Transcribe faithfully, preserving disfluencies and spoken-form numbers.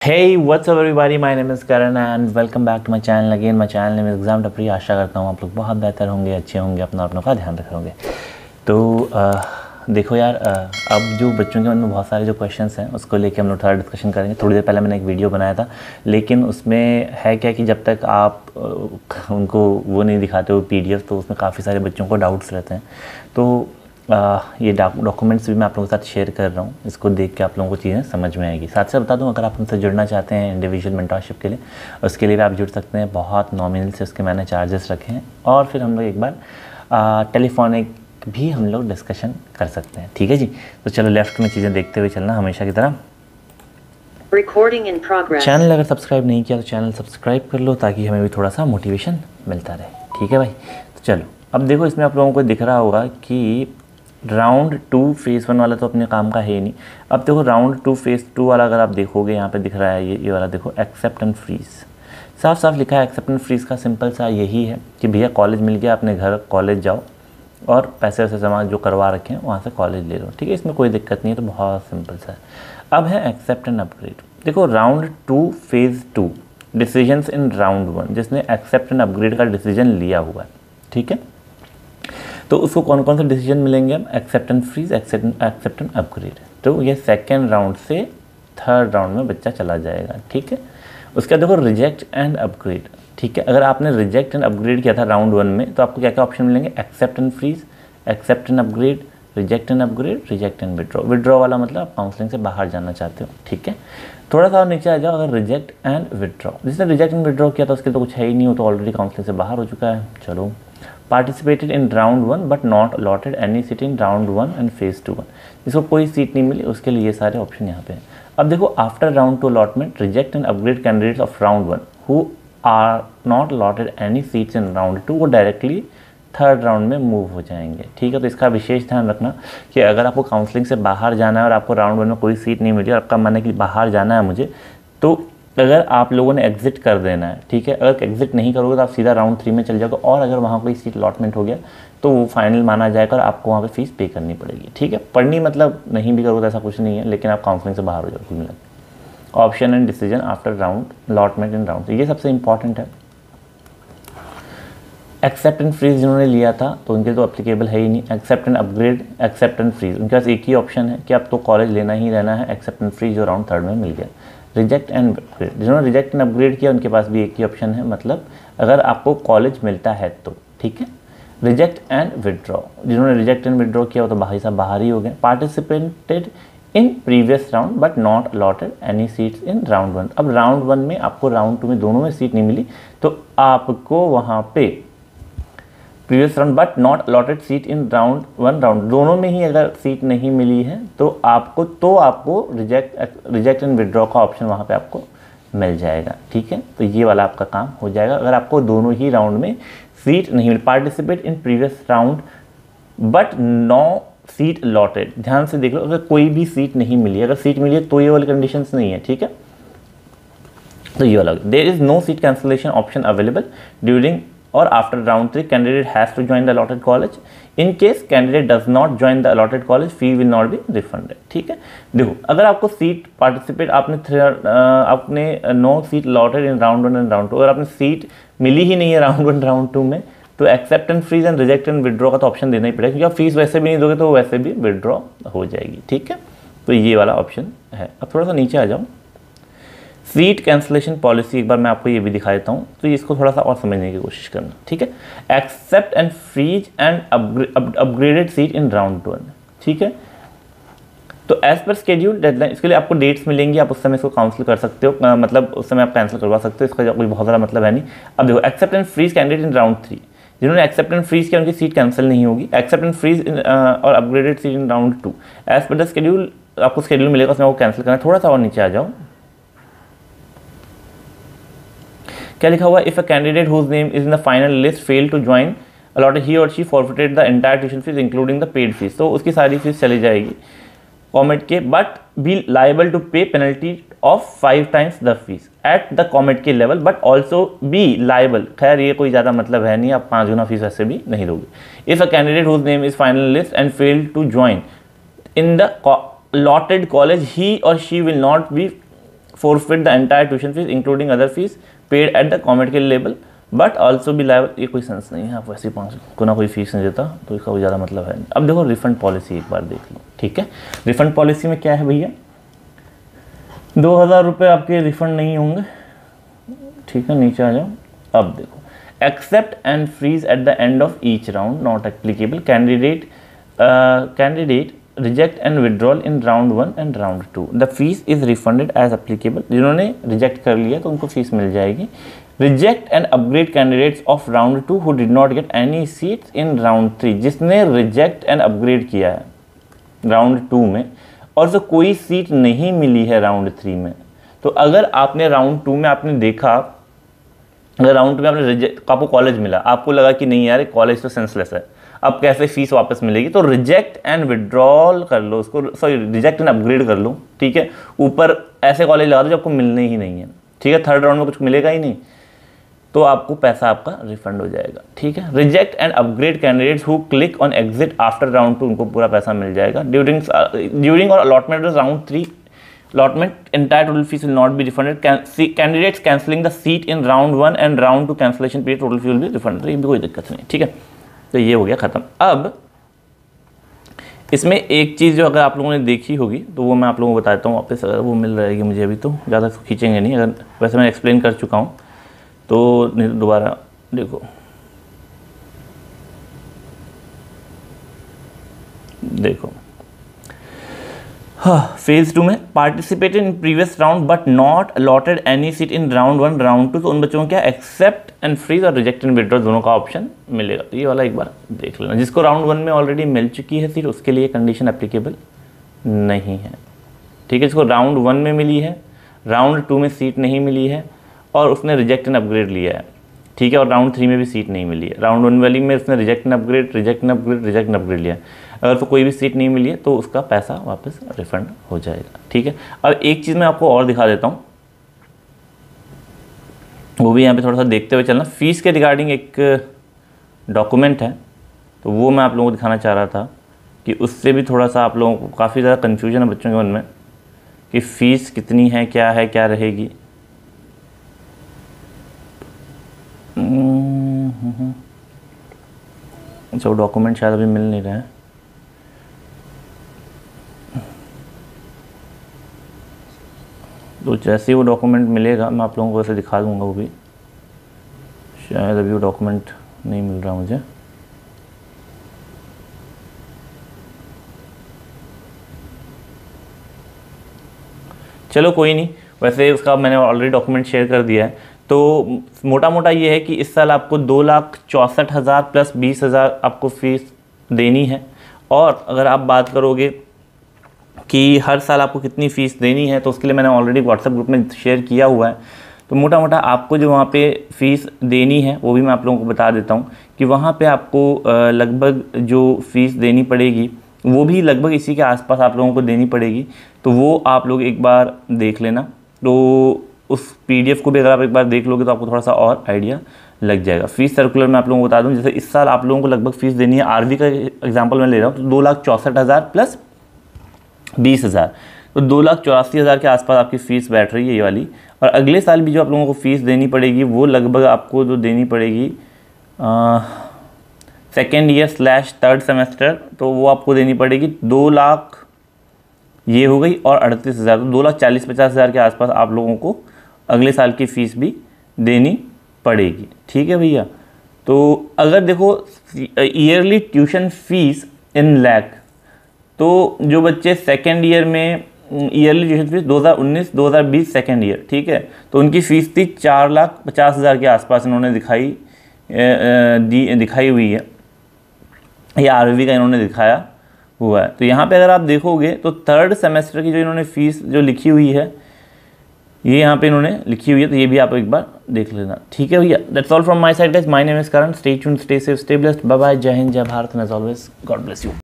Hey, what's up everybody? My name is Karan and welcome back to my channel again. My channel name is Exam Tapri. आशा करता हूँ आप लोग बहुत बेहतर होंगे, अच्छे होंगे, अपना अपनों का ध्यान रख होंगे। तो आ, देखो यार, आ, अब जो बच्चों के मन में बहुत सारे जो क्वेश्चंस हैं उसको लेके हम लोग थोड़ा डिस्कशन करेंगे। थोड़ी देर पहले मैंने एक वीडियो बनाया था, लेकिन उसमें है क्या कि जब तक आप आ, उनको वो नहीं दिखाते हो पीडीएफ, तो उसमें काफ़ी सारे बच्चों को डाउट्स रहते हैं। तो आ, ये डॉक्यूमेंट्स भी मैं आप लोगों के साथ शेयर कर रहा हूँ। इसको देख के आप लोगों को चीज़ें समझ में आएगी। साथ साथ बता दूँ, अगर आप हमसे जुड़ना चाहते हैं इंडिविजुअल मेंटरशिप के लिए, उसके लिए भी आप जुड़ सकते हैं। बहुत नॉमिनल से उसके मैंने चार्जेस रखे हैं, और फिर हम लोग एक बार टेलीफोनिक भी हम लोग डिस्कशन कर सकते हैं। ठीक है जी। तो चलो लेफ्ट में चीज़ें देखते हुए चलना हमेशा की तरह। Recording in progress. चैनल अगर सब्सक्राइब नहीं किया तो चैनल सब्सक्राइब कर लो, ताकि हमें भी थोड़ा सा मोटिवेशन मिलता रहे। ठीक है भाई। तो चलो अब देखो, इसमें आप लोगों को दिख रहा होगा कि राउंड टू फेज़ वन वाला तो अपने काम का है ही नहीं। अब देखो राउंड टू फेज़ टू वाला अगर आप देखोगे, यहाँ पे दिख रहा है ये ये वाला, देखो एक्सेप्ट एंड फ्रीज, साफ साफ लिखा है। एक्सेप्ट एंड फ्रीज का सिंपल सा यही है कि भैया कॉलेज मिल गया, अपने घर कॉलेज जाओ और पैसे वैसे जमा जो करवा रखे हैं वहाँ से कॉलेज ले लो। ठीक है, इसमें कोई दिक्कत नहीं है। तो बहुत सिंपल सा है। अब है एक्सेप्ट एंड अपग्रेड। देखो round two phase two, decisions in round one, जिसने एक्सेप्ट एंड अपग्रेड का डिसीजन लिया हुआ है। ठीक है, तो उसको कौन कौन से डिसीजन मिलेंगे? हम accept and freeze, accept and upgrade. तो ये सेकेंड राउंड से थर्ड राउंड में बच्चा चला जाएगा। ठीक है, उसके बाद देखो रिजेक्ट एंड अपग्रेड। ठीक है, अगर आपने रिजेक्ट एंड अपग्रेड किया था राउंड वन में, तो आपको क्या क्या ऑप्शन मिलेंगे? Accept and freeze, accept and upgrade, reject and upgrade, reject and withdraw. Withdraw वाला मतलब आप काउंसलिंग से बाहर जाना चाहते हो। ठीक है, थोड़ा सा और नीचे आ जाओ। अगर रिजेक्ट एंड विड्रॉ, जिसने रिजेक्ट एंड विड्रॉ किया था उसके तो कुछ है ही नहीं, हो तो ऑलरेडी काउंसलिंग से बाहर हो चुका है। चलो, participated in round one but not allotted any seat in round one and phase two one, जिसको कोई सीट नहीं मिली, उसके लिए ये सारे ऑप्शन यहाँ पे हैं। अब देखो, after round two allotment, reject and upgrade candidates of round one who are not allotted any seats in round two, वो डायरेक्टली थर्ड राउंड में मूव हो जाएंगे। ठीक है, तो इसका विशेष ध्यान रखना कि अगर आपको काउंसलिंग से बाहर जाना है और आपको राउंड वन में कोई सीट नहीं मिली और आपका मन है कि बाहर जाना है मुझे, तो अगर आप लोगों ने एग्जिट कर देना है। ठीक है, अगर एग्जिट नहीं करोगे तो आप सीधा राउंड थ्री में चल जाओगे, और अगर वहाँ कोई सीट अलॉटमेंट हो गया तो वो फाइनल माना जाएगा और आपको वहाँ पे फीस पे करनी पड़ेगी। ठीक है, पढ़नी मतलब नहीं भी करोगे तो ऐसा कुछ नहीं है, लेकिन आप काउंसलिंग से बाहर हो जाओगे कुल मिला। Option and decision after round allotment in round, ये सबसे इंपॉर्टेंट है। एक्सेप्ट एंड फ्रीज जिन्होंने लिया था तो उनके तो अप्लीकेबल है ही नहीं। Accept and upgrade, accept and freeze, उनके पास एक ही ऑप्शन है कि आप तो कॉलेज लेना ही रहना है। एक्सेप्ट एंड फ्रीज जो राउंड थर्ड में मिल गया। रिजेक्ट एंड अपग्रेड, जिन्होंने रिजेक्ट एंड अपग्रेड किया उनके पास भी एक ही ऑप्शन है, मतलब अगर आपको कॉलेज मिलता है तो। ठीक है, रिजेक्ट एंड विड्रॉ, जिन्होंने रिजेक्ट एंड विड्रॉ किया वो तो भाई साहब बाहर ही हो गए। Participated in previous round but not allotted any seats in round one, अब राउंड वन में आपको राउंड टू में दोनों में सीट नहीं मिली, तो आपको वहाँ पे previous round but not allotted seat in round one, round दोनों में ही अगर सीट नहीं मिली है तो आपको तो आपको रिजेक्ट रिजेक्ट एंड विड्रॉ का ऑप्शन वहाँ पे आपको मिल जाएगा। ठीक है, तो ये वाला आपका काम हो जाएगा। अगर आपको दोनों ही राउंड में सीट नहीं मिली, participate in previous round but no seat allotted, ध्यान से देख लो, अगर कोई भी सीट नहीं मिली, अगर सीट मिली है तो ये वाली कंडीशंस नहीं है। ठीक है, तो ये वाला, there is no seat cancellation option available during or after round three, candidate has to join the allotted college. In case candidate does not join the allotted college, fee will not be refunded. ठीक है, देखो अगर आपको seat participate आपने आपने no seat allotted in round one and round two, अगर आपने seat मिली ही नहीं है राउंड वन राउंड टू में, तो accept and freeze and reject and withdraw का तो ऑप्शन देना ही पड़ेगा, क्योंकि आप फीस वैसे भी नहीं दोगे तो वैसे भी विड्रॉ हो जाएगी। ठीक है, तो ये वाला ऑप्शन है। अब थोड़ा सा नीचे आ जाओ, सीट कैंसिलेशन पॉलिसी एक बार मैं आपको ये भी दिखा देता हूँ, तो इसको थोड़ा सा और समझने की कोशिश करना। ठीक है, accept and freeze and upgraded seat in round one. ठीक है, तो एज पर स्केड्यूल डेडलाइन, इसके लिए आपको डेट्स मिलेंगी, आप उस समय इसको काउंसिल कर सकते हो, आ, मतलब उस समय आप कैंसिल करवा सकते हो, इसका कोई बहुत ज़्यादा मतलब है नहीं। अब देखो, accept and freeze candidate in round three, जिन्होंने एक्सेप्ट एंड फ्रीज किया उनकी सीट कैंसिल नहीं होगी। एक्सेप्ट एंड फ्रीज और upgraded seat in round two, as per the schedule, आपको स्केड्यूल मिलेगा उसमें वो कैंसिल करना है। थोड़ा सा और नीचे आ जाओ, क्या लिखा हुआ है? If a candidate whose name is in the final list fail to join allotted, he और she forfeited the entire tuition fees including the paid fees, तो उसकी सारी फीस चली जाएगी COMEDK, but be liable to pay penalty of five times the fees at the COMEDK level, but also be liable, खैर ये कोई ज़्यादा मतलब है नहीं, आप पाँच गुना फीस वैसे भी नहीं दोगे। If a candidate whose name is final list and fail to join in the allotted college, he or she will not be forfeit the entire tuition fees including other fees paid at the commercial level but also be liable। ये कोई sense नहीं है, आप वैसे ही पाँच को ना कोई फीस नहीं देता तो इसका कोई ज़्यादा मतलब है। अब देखो रिफंड पॉलिसी एक बार देख लो, ठीक है। रिफंड पॉलिसी में क्या है भैया, दो हज़ार रुपये आपके रिफंड नहीं होंगे, ठीक है। नीचे आ जाओ, अब देखो accept and freeze at the end of each round not applicable, candidate candidate reject and withdrawal in round one and round two, the fees is refunded as applicable. जिन्होंने रिजेक्ट कर लिया तो उनको फीस मिल जाएगी। Reject and upgrade candidates of round two who did not get any seats in round three, जिसने reject and upgrade किया है राउंड टू में और जो कोई सीट नहीं मिली है राउंड थ्री में, तो अगर आपने राउंड टू में आपने देखा, अगर राउंड टू में आपने रिजेक्ट, आपको कॉलेज मिला, आपको लगा कि नहीं यार कॉलेज तो सेंसलेस है, अब कैसे फीस वापस मिलेगी, तो रिजेक्ट एंड विड्रॉल कर लो उसको, सॉरी रिजेक्ट एंड अपग्रेड कर लो, ठीक है। ऊपर ऐसे कॉलेज लगा दो जो आपको मिलने ही नहीं है, ठीक है। थर्ड राउंड में कुछ मिलेगा ही नहीं तो आपको पैसा आपका रिफंड हो जाएगा, ठीक है। Reject and upgrade candidates who click on exit after round two, उनको पूरा पैसा मिल जाएगा। ड्यूरिंग ड्यूरिंग और allotment round three allotment entire total fees will not be refunded, Can, see, candidates cancelling the seat in round one and round two cancellation period total fee will be refunded। ये भी कोई दिक्कत नहीं, ठीक है। तो ये हो गया ख़त्म। अब इसमें एक चीज़ जो अगर आप लोगों ने देखी होगी तो वो मैं आप लोगों को बताता हूँ वापस, अगर वो मिल रहेगी मुझे अभी तो ज़्यादा खींचेंगे नहीं, अगर वैसे मैं एक्सप्लेन कर चुका हूँ तो दोबारा देखो, देखो हाँ, फेज टू में participated in previous round but not allotted any seat in round one round two, तो उन बच्चों को क्या एक्सेप्ट एंड फ्रीज और रिजेक्ट एंड विड्रॉ दोनों का ऑप्शन मिलेगा। तो ये वाला एक बार देख लेना। जिसको राउंड वन में ऑलरेडी मिल चुकी है सीट उसके लिए कंडीशन एप्लीकेबल नहीं है, ठीक है। जिसको राउंड वन में मिली है, राउंड टू में सीट नहीं मिली है और उसने रिजेक्ट एंड अपग्रेड लिया है, ठीक है, और राउंड थ्री में भी सीट नहीं मिली है, राउंड वन वाली में उसने reject and upgrade reject and upgrade reject and upgrade लिया, अगर तो कोई भी सीट नहीं मिली है तो उसका पैसा वापस रिफंड हो जाएगा, ठीक है। अब एक चीज़ मैं आपको और दिखा देता हूँ, वो भी यहाँ पे थोड़ा सा देखते हुए चलना। फीस के रिगार्डिंग एक डॉक्यूमेंट है तो वो मैं आप लोगों को दिखाना चाह रहा था कि उससे भी थोड़ा सा आप लोगों को काफ़ी ज़्यादा कन्फ्यूजन है बच्चों के मन में कि फ़ीस कितनी है, क्या है, क्या रहेगी। अच्छा वो डॉक्यूमेंट शायद अभी मिल नहीं रहा है, तो जैसे ही वो डॉक्यूमेंट मिलेगा मैं आप लोगों को वैसे दिखा दूंगा। वो भी शायद अभी वो डॉक्यूमेंट नहीं मिल रहा मुझे, चलो कोई नहीं, वैसे उसका मैंने ऑलरेडी डॉक्यूमेंट शेयर कर दिया है। तो मोटा मोटा ये है कि इस साल आपको दो लाख चौंसठ हज़ार प्लस बीस हज़ार आपको फीस देनी है। और अगर आप बात करोगे कि हर साल आपको कितनी फ़ीस देनी है तो उसके लिए मैंने ऑलरेडी व्हाट्सएप ग्रुप में शेयर किया हुआ है। तो मोटा मोटा आपको जो वहाँ पे फ़ीस देनी है वो भी मैं आप लोगों को बता देता हूँ कि वहाँ पे आपको लगभग जो फ़ीस देनी पड़ेगी वो भी लगभग इसी के आसपास आप लोगों को देनी पड़ेगी। तो वो आप लोग एक बार देख लेना, तो उस पीडीएफ को भी अगर आप एक बार देख लोगे तो आपको थोड़ा सा और आइडिया लग जाएगा। फीस सर्कुलर मैं आप लोगों को बता दूं, जैसे इस साल आप लोगों को लगभग फ़ीस देनी है, आरवी का एग्जांपल मैं ले रहा हूँ, तो दो लाख चौंसठ हज़ार प्लस बीस हज़ार, तो दो लाख चौरासी हज़ार के आसपास आपकी फ़ीस बैठ रही है ये वाली। और अगले साल भी जो आप लोगों को फ़ीस देनी पड़ेगी वो लगभग आपको जो देनी पड़ेगी second year slash third semester, तो वो आपको देनी पड़ेगी दो लाख ये हो गई और अड़तीस हज़ार, तो दो लाख चालीस पचास हज़ार के आसपास आप लोगों को अगले साल की फ़ीस भी देनी पड़ेगी, ठीक है भैया। तो अगर देखो yearly tuition fees in lakh, तो जो बच्चे सेकेंड ईयर में ईयरली ट्यूशन फीस दो हज़ार उन्नीस दो हज़ार बीस सेकेंड ईयर, ठीक है, तो उनकी फ़ीस थी चार लाख पचास हज़ार के आसपास इन्होंने दिखाई दी दिखाई हुई है, या आरवी का इन्होंने दिखाया हुआ है। तो यहाँ पे अगर आप देखोगे तो थर्ड सेमेस्टर की जो इन्होंने फ़ीस जो लिखी हुई है ये यहाँ पे इन्होंने लिखी हुई है, तो ये भी आप एक बार देख लेना, ठीक है भैया। That's all from my side guys, my name is Karan, stay tuned, stay safe, stay blessed, bye bye, जय हिंद, जय Bharat, and as always God bless you.